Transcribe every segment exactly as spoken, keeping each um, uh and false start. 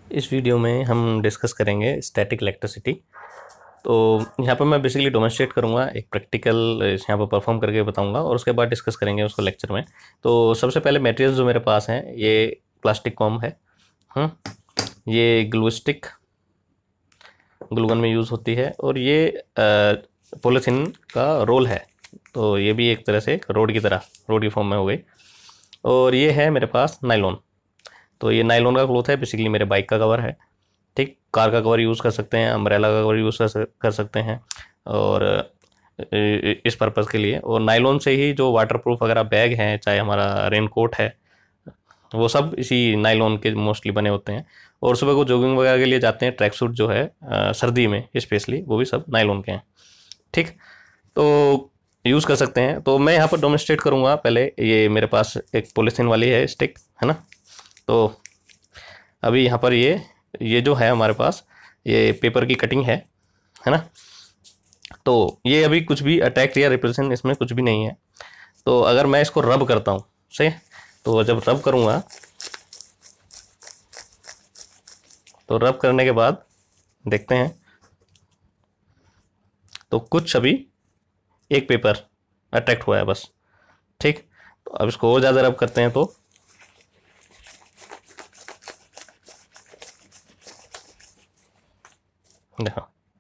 इस वीडियो में हम डिस्कस करेंगे स्टैटिक इलेक्ट्रिसिटी। तो यहाँ पर मैं बेसिकली डेमोंस्ट्रेट करूँगा, एक प्रैक्टिकल यहाँ पर परफॉर्म करके बताऊँगा और उसके बाद डिस्कस करेंगे उसको लेक्चर में। तो सबसे पहले मटेरियल्स जो मेरे पास हैं, ये प्लास्टिक कॉम है, हम्म ये ग्लू स्टिक ग्लूगन में यूज़ होती है, और ये पॉलीथीन का रोल है। तो ये भी एक तरह से रोड की तरह रोड की फॉर्म में हो गई। और ये है मेरे पास नाइलॉन। तो ये नाइलॉन का क्लॉथ है, बेसिकली मेरे बाइक का कवर है। ठीक, कार का कवर यूज़ कर सकते हैं, अम्ब्रेला का कवर यूज़ कर सकते हैं और इस पर्पज़ के लिए। और नाइलॉन से ही जो वाटरप्रूफ वगैरह बैग हैं, चाहे हमारा रेन कोट है, वो सब इसी नाइलॉन के मोस्टली बने होते हैं। और सुबह को जॉगिंग वगैरह के लिए जाते हैं, ट्रैक सूट जो है आ, सर्दी में स्पेशली, वो भी सब नाइलॉन के हैं। ठीक, तो यूज़ कर सकते हैं। तो मैं यहाँ पर डेमोंस्ट्रेट करूँगा। पहले ये मेरे पास एक पॉलीथीन वाली है स्टिक, है ना। तो अभी यहाँ पर ये ये जो है हमारे पास, ये पेपर की कटिंग है है ना। तो ये अभी कुछ भी अटैक या रिप्रेजेंट इसमें कुछ भी नहीं है। तो अगर मैं इसको रब करता हूँ सही, तो जब रब करूँगा, तो रब करने के बाद देखते हैं, तो कुछ अभी एक पेपर अटैक्ट हुआ है बस। ठीक, तो अब इसको और ज़्यादा रब करते हैं, तो देखो,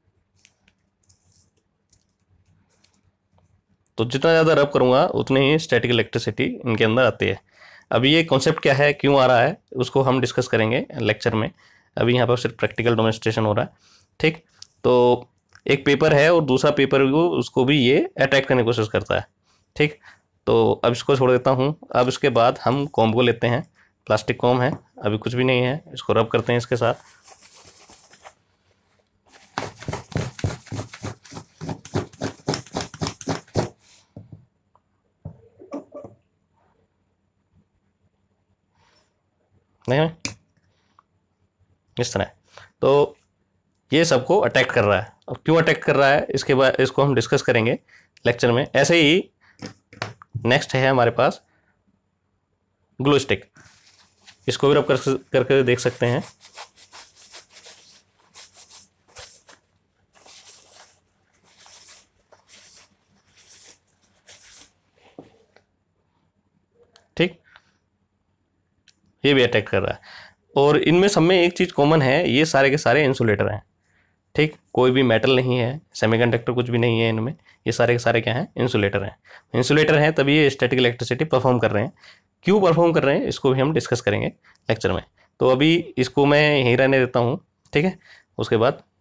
तो जितना ज़्यादा रब करूँगा उतनी ही स्टैटिक इलेक्ट्रिसिटी इनके अंदर आती है। अभी ये कॉन्सेप्ट क्या है, क्यों आ रहा है, उसको हम डिस्कस करेंगे लेक्चर में। अभी यहाँ पर सिर्फ प्रैक्टिकल डेमोंस्ट्रेशन हो रहा है। ठीक, तो एक पेपर है और दूसरा पेपर को उसको भी ये अटैक करने की कोशिश करता है। ठीक, तो अब इसको छोड़ देता हूँ। अब इसके बाद हम कॉम को लेते हैं, प्लास्टिक कॉम है, अभी कुछ भी नहीं है, इसको रब करते हैं इसके साथ। नहीं, इस तरह। तो ये सबको अटैक कर रहा है। अब क्यों अटैक कर रहा है, इसके बाद इसको हम डिस्कस करेंगे लेक्चर में। ऐसे ही नेक्स्ट है हमारे पास ग्लू स्टिक, इसको भी रब कर करके देख सकते हैं। ठीक, ये भी अटैक कर रहा है। और इनमें सब में एक चीज़ कॉमन है, ये सारे के सारे इंसुलेटर हैं। ठीक, कोई भी मेटल नहीं है, सेमीकंडक्टर कुछ भी नहीं है इनमें। ये सारे के सारे क्या हैं, इंसुलेटर हैं। इंसुलेटर हैं तभी ये स्टैटिक इलेक्ट्रिसिटी परफॉर्म कर रहे हैं। क्यों परफॉर्म कर रहे हैं, इसको भी हम डिस्कस करेंगे लेक्चर में। तो अभी इसको मैं यहीं रहने देता हूँ, ठीक है। उसके बाद